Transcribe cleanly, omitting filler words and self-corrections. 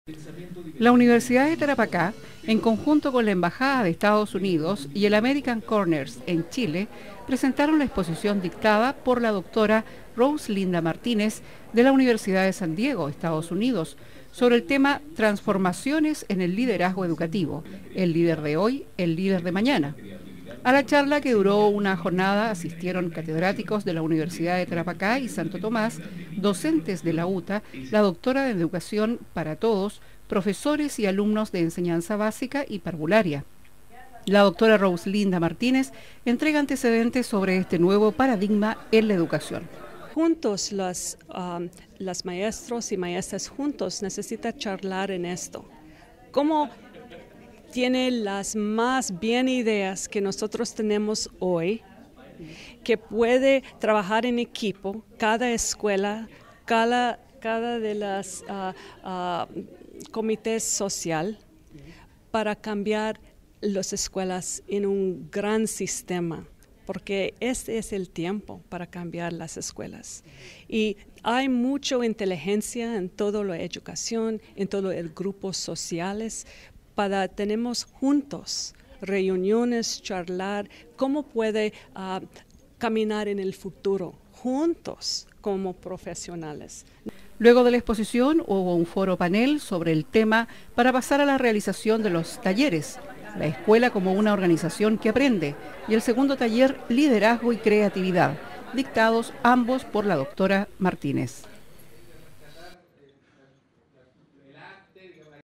La Universidad de Tarapacá, en conjunto con la Embajada de Estados Unidos y el American Corners en Chile, presentaron la exposición dictada por la doctora Rosalinda Martínez de la Universidad de San Diego, Estados Unidos, sobre el tema Transformaciones en el liderazgo educativo, el líder de hoy, el líder de mañana. A la charla, que duró una jornada, asistieron catedráticos de la Universidad de Tarapacá y Santo Tomás, docentes de la UTA, la doctora de Educación para Todos, profesores y alumnos de enseñanza básica y parvularia. La doctora Rosalinda Martínez entrega antecedentes sobre este nuevo paradigma en la educación. Juntos, las maestros y maestras juntos necesitan charlar en esto. ¿Cómo tiene las más bien ideas que nosotros tenemos hoy, que puede trabajar en equipo, cada escuela, cada de las comités social, para cambiar las escuelas en un gran sistema? Porque este es el tiempo para cambiar las escuelas. Y hay mucha inteligencia en toda la educación, en todos los grupos sociales, tenemos juntos reuniones, charlar, cómo puede caminar en el futuro, juntos como profesionales. Luego de la exposición hubo un foro panel sobre el tema para pasar a la realización de los talleres, la escuela como una organización que aprende, y el segundo taller, liderazgo y creatividad, dictados ambos por la doctora Martínez.